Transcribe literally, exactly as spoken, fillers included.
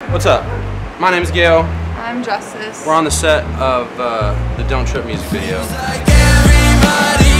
What's up? My name is Gail. I'm Justice. We're on the set of uh, the Don't Trip music video.